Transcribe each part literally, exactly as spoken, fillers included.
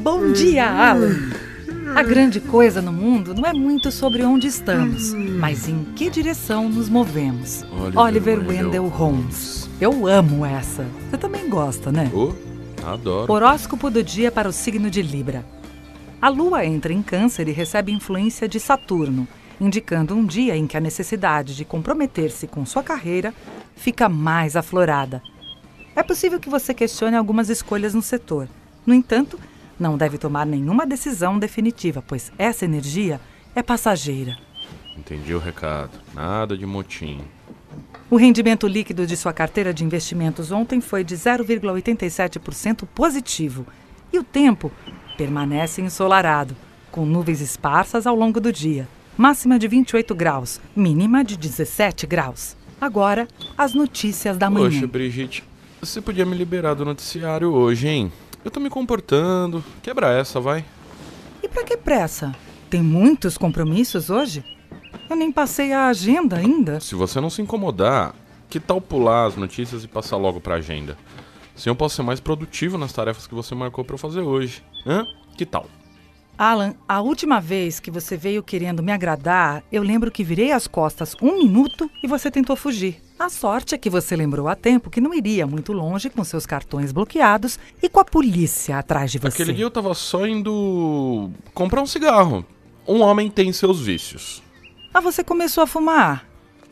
Bom dia, Alan! A grande coisa no mundo não é muito sobre onde estamos, mas em que direção nos movemos. Oliver, Oliver Wendell Wendell Holmes. Eu amo essa. Você também gosta, né? Oh, adoro. Horóscopo do dia para o signo de Libra. A Lua entra em Câncer e recebe influência de Saturno, indicando um dia em que a necessidade de comprometer-se com sua carreira fica mais aflorada. É possível que você questione algumas escolhas no setor. No entanto, não deve tomar nenhuma decisão definitiva, pois essa energia é passageira. Entendi o recado. Nada de motim. O rendimento líquido de sua carteira de investimentos ontem foi de zero vírgula oitenta e sete por cento positivo. E o tempo permanece ensolarado, com nuvens esparsas ao longo do dia. Máxima de vinte e oito graus, mínima de dezessete graus. Agora, as notícias da manhã. Poxa, Brigitte, você podia me liberar do noticiário hoje, hein? Eu tô me comportando. Quebra essa, vai. E pra que pressa? Tem muitos compromissos hoje? Eu nem passei a agenda ainda. Se você não se incomodar, que tal pular as notícias e passar logo pra agenda? Assim eu posso ser mais produtivo nas tarefas que você marcou pra eu fazer hoje. Hã? Que tal? Alan, a última vez que você veio querendo me agradar, eu lembro que virei as costas um minuto e você tentou fugir. A sorte é que você lembrou a tempo que não iria muito longe com seus cartões bloqueados e com a polícia atrás de você. Aquele dia eu tava só indo comprar um cigarro. Um homem tem seus vícios. Ah, você começou a fumar?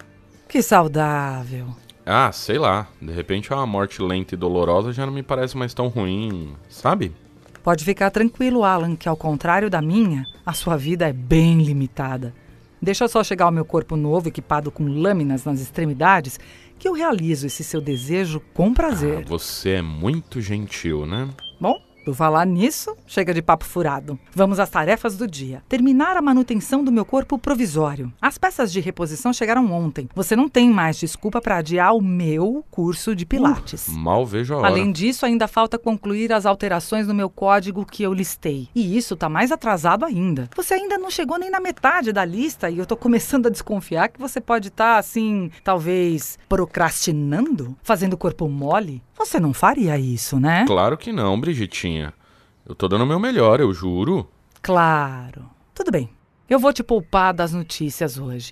Que saudável. Ah, sei lá. De repente uma morte lenta e dolorosa já não me parece mais tão ruim, sabe? Pode ficar tranquilo, Alan, que ao contrário da minha, a sua vida é bem limitada. Deixa só chegar o meu corpo novo, equipado com lâminas nas extremidades, que eu realizo esse seu desejo com prazer. Ah, você é muito gentil, né? Bom, por falar nisso, chega de papo furado. Vamos às tarefas do dia. Terminar a manutenção do meu corpo provisório. As peças de reposição chegaram ontem. Você não tem mais desculpa para adiar o meu curso de Pilates. Uh, mal vejo a hora. Além disso, ainda falta concluir as alterações no meu código que eu listei. E isso tá mais atrasado ainda. Você ainda não chegou nem na metade da lista e eu tô começando a desconfiar que você pode estar, tá, assim, talvez procrastinando? Fazendo corpo mole? Você não faria isso, né? Claro que não, Brigitinha. Eu tô dando o meu melhor, eu juro. Claro. Tudo bem. Eu vou te poupar das notícias hoje.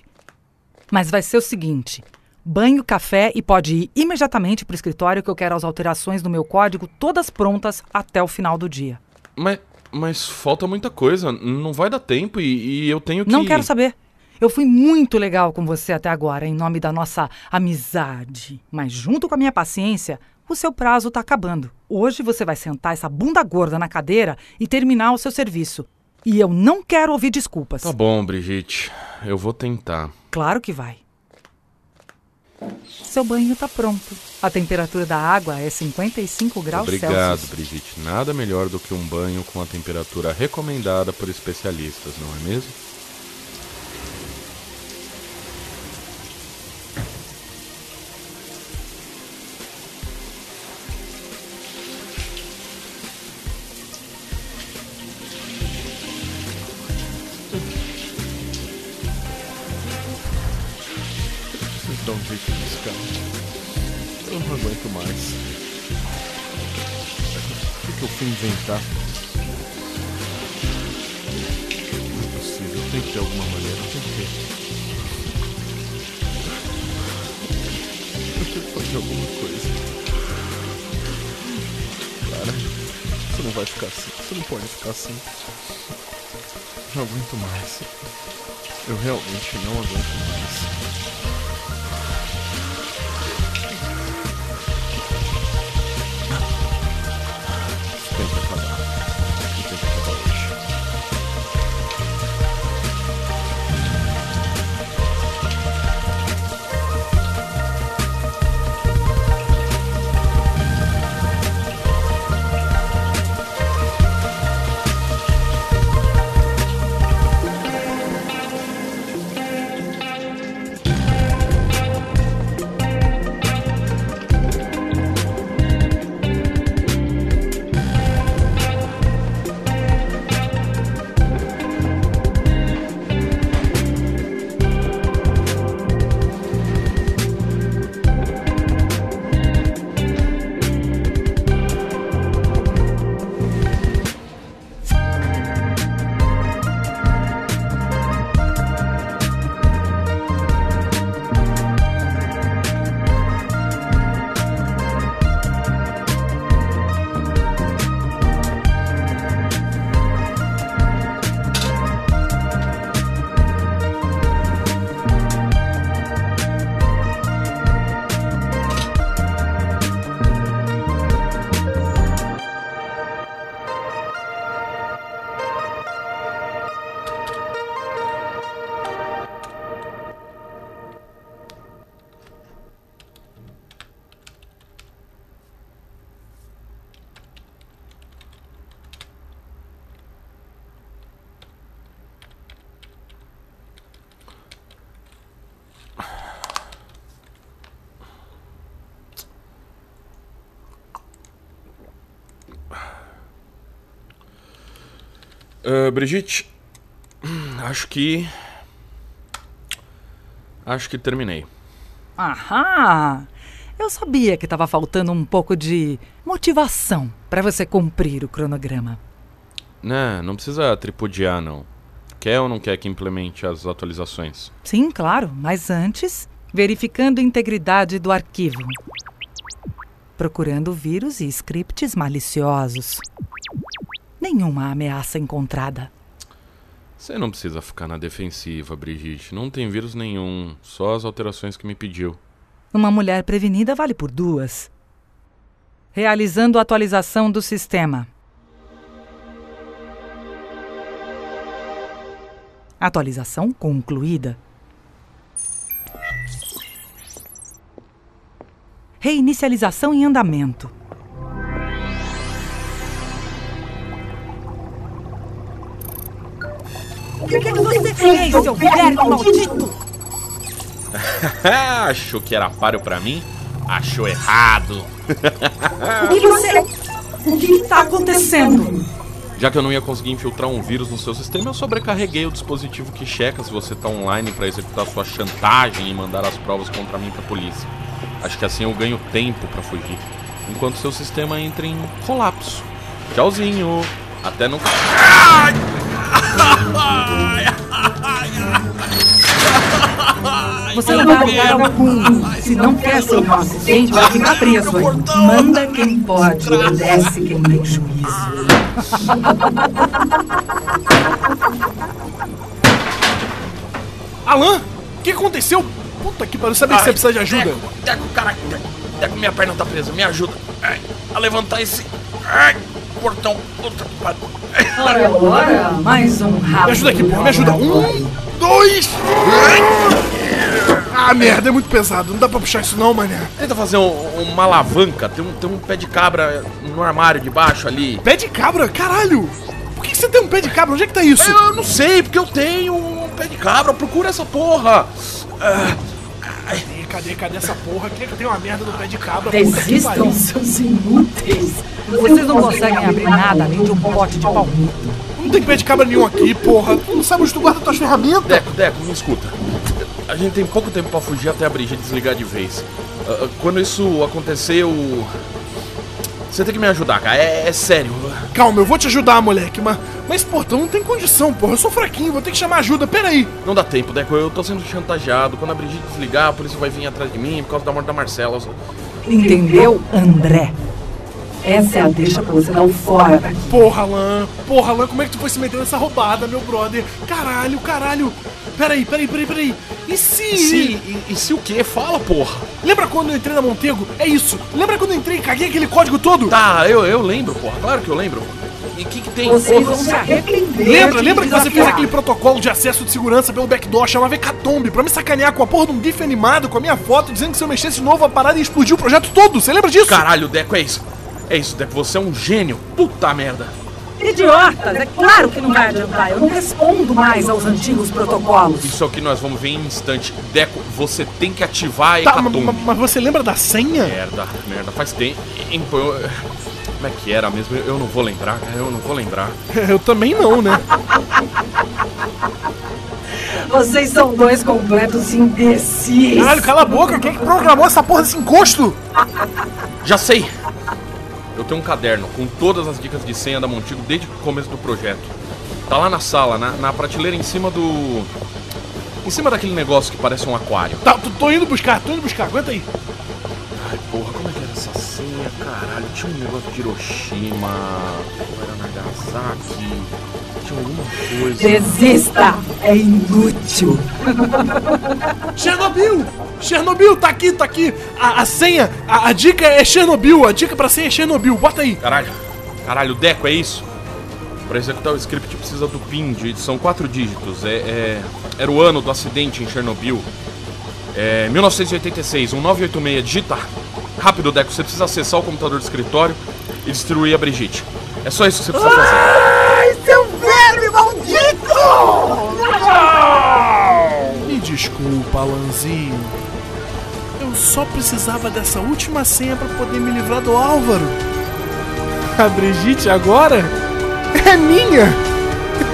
Mas vai ser o seguinte: banho, café e pode ir imediatamente pro escritório que eu quero as alterações no meu código todas prontas até o final do dia. Mas, mas falta muita coisa. Não vai dar tempo e, e eu tenho que... Não quero saber. Eu fui muito legal com você até agora, em nome da nossa amizade. Mas junto com a minha paciência, o seu prazo tá acabando. Hoje você vai sentar essa bunda gorda na cadeira e terminar o seu serviço. E eu não quero ouvir desculpas. Tá bom, Brigitte. Eu vou tentar. Claro que vai. Seu banho tá pronto. A temperatura da água é cinquenta e cinco graus Obrigado, Celsius. Brigitte. Nada melhor do que um banho com a temperatura recomendada por especialistas, não é mesmo? Dá um jeito nesse carro. Eu não aguento mais. O que, que eu fui inventar? Não é possível, tem que ter alguma maneira, tem que ter. Eu tenho que fazer alguma coisa. Cara, você não vai ficar assim. Você não pode ficar assim. Não aguento mais. Eu realmente não aguento mais. Tem que acabar. Tem que acabar hoje. Uh, Brigitte, acho que... Acho que terminei. Ahá! Eu sabia que estava faltando um pouco de motivação para você cumprir o cronograma. Né, não precisa tripudiar, não. Quer ou não quer que implemente as atualizações? Sim, claro, mas antes, verificando a integridade do arquivo. Procurando vírus e scripts maliciosos. Nenhuma ameaça encontrada. Você não precisa ficar na defensiva, Brigitte. Não tem vírus nenhum, só as alterações que me pediu. Uma mulher prevenida vale por duas. Realizando a atualização do sistema. Atualização concluída. Reinicialização em andamento. O que, que você fez, seu verme maldito? Achou que era páreo pra mim? Achou errado. O que você... O que está acontecendo? Já que eu não ia conseguir infiltrar um vírus no seu sistema, eu sobrecarreguei o dispositivo que checa se você tá online pra executar sua chantagem e mandar as provas contra mim pra polícia. Acho que assim eu ganho tempo pra fugir, enquanto seu sistema entra em colapso. Tchauzinho. Até nunca... Você não vai lugar algum. Se não quer ser um assistente, vai ficar preso aí. Manda quem pode, obedece quem tem juízo. Alan, o que aconteceu? Puta que pariu, sabia que você precisa de ajuda. Deco, Deco, cara, Deco, minha perna tá presa, me ajuda ai, a levantar esse ai, portão. Puta que pariu. Ora, ora, mais um rabo. Me ajuda aqui, porra, me ajuda. Um, dois. Ah, merda, é muito pesado, não dá pra puxar isso não, mané. Tenta fazer um, uma alavanca, tem um, tem um pé de cabra no armário de baixo ali. Pé de cabra? Caralho! Por que você tem um pé de cabra? Onde é que tá isso? Eu não sei, porque eu tenho um pé de cabra, procura essa porra. Ah, cadê, cadê, cadê essa porra? Quem é que tem uma merda no pé de cabra? Desistam, seus inúteis. Vocês não conseguem abrir nada além de um pote de palmito. Não tem pé de cabra nenhum aqui, porra. Tu não sabe onde tu guarda tuas ferramentas? Deco, Deco, me escuta. A gente tem pouco tempo pra fugir até a Brigitte desligar de vez. Uh, quando isso aconteceu... Você tem que me ajudar, cara. É, é sério. Calma, eu vou te ajudar, moleque. Mas, mas portão não tem condição, porra. Eu sou fraquinho, vou ter que chamar ajuda. Pera aí. Não dá tempo, Deco. Eu tô sendo chantageado. Quando a Brigitte desligar, a polícia vai vir atrás de mim por causa da morte da Marcela. Entendeu, André? Essa é a deixa pra você dar o fora daqui. Porra, Alan. Porra, Alan, como é que tu foi se meter nessa roubada, meu brother? Caralho, caralho. Peraí, peraí, peraí, peraí. E se... E se... E, e se o quê? Fala, porra. Lembra quando eu entrei na Montego? É isso. Lembra quando eu entrei e caguei aquele código todo? Tá, eu, eu lembro, porra. Claro que eu lembro. E o que que tem? Vocês vão se arrepender. Lembra, lembra que você fez aquele protocolo de acesso de segurança pelo backdoor, chamava Hecatombe, pra me sacanear com a porra de um gif animado, com a minha foto, dizendo que se eu mexesse de novo a parada ia explodir o projeto todo. Você lembra disso? Caralho, Deco, é isso. É isso, Deco. Você é um gênio. Puta merda. Idiotas, é claro que não vai adiantar. Eu não respondo mais aos antigos protocolos. Isso é o que nós vamos ver em um instante. Deco, você tem que ativar a Tá, Hecatombe. mas, mas você lembra da senha? Merda, merda, faz tempo. Como é que era mesmo? Eu não vou lembrar, cara. Eu não vou lembrar. Eu também não, né? Vocês são dois completos imbecis. Caralho, cala a boca. Quem é que programou essa porra desse encosto? Já sei. Eu tenho um caderno com todas as dicas de senha da Montego desde o começo do projeto. Tá lá na sala, na, na prateleira em cima do... Em cima daquele negócio que parece um aquário. Tá, tô, tô indo buscar, tô indo buscar, aguenta aí. Ai, porra, como é que era essa senha, caralho? Tinha um negócio de Hiroshima, ou era Nagasaki, tinha alguma coisa... Desista! É inútil. Chernobyl! Chernobyl, tá aqui, tá aqui. A, a senha, a, a dica é Chernobyl, a dica pra senha é Chernobyl, bota aí. Caralho, caralho, Deco, é isso? Pra executar o script precisa do P I N, de, são quatro dígitos. É, é, era o ano do acidente em Chernobyl. É mil novecentos e oitenta e seis, um nove oito seis, digita. Rápido, Deco, você precisa acessar o computador do escritório e destruir a Brigitte. É só isso que você precisa fazer. Ai, seu verme maldito! Me desculpa, Alanzinho. Eu só precisava dessa última senha pra poder me livrar do Álvaro. A Brigitte agora é minha!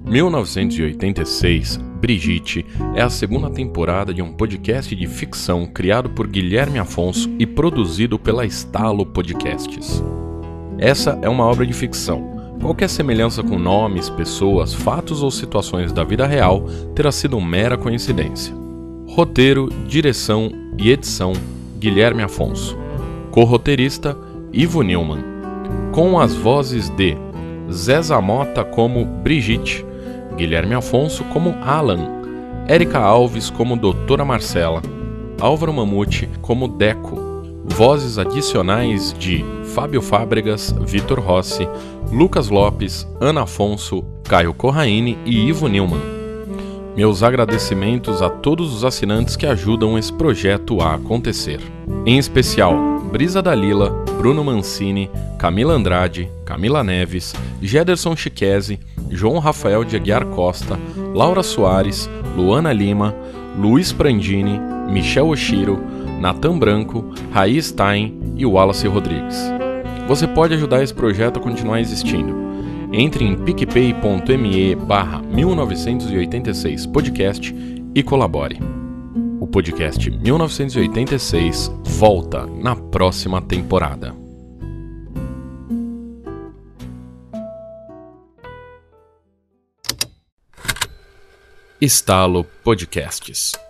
mil novecentos e oitenta e seis, Brigitte é a segunda temporada de um podcast de ficção criado por Guilherme Afonso e produzido pela Estalo Podcasts. Essa é uma obra de ficção. Qualquer semelhança com nomes, pessoas, fatos ou situações da vida real terá sido mera coincidência. Roteiro, direção e edição, Guilherme Afonso. Co-roteirista, Ivo Neumann. Com as vozes de Zé Zamota como Brigitte, Guilherme Afonso como Alan, Érica Alves como Doutora Marcela, Álvaro Mamute como Deco. Vozes adicionais de Fábio Fábregas, Vitor Rossi, Lucas Lopes, Ana Afonso, Caio Corraine e Ivo Neumann. Meus agradecimentos a todos os assinantes que ajudam esse projeto a acontecer. Em especial, Brisa Dalila, Bruno Mancini, Camila Andrade, Camila Neves, Gederson Chiquese, João Rafael de Aguiar Costa, Laura Soares, Luana Lima, Luiz Prandini, Michel Oshiro, Natan Branco, Raí Stein e Wallace Rodrigues. Você pode ajudar esse projeto a continuar existindo. Entre em picpay.me barra mil novecentos e oitenta e seis podcast e colabore. O podcast mil novecentos e oitenta e seis volta na próxima temporada. Estalo Podcasts.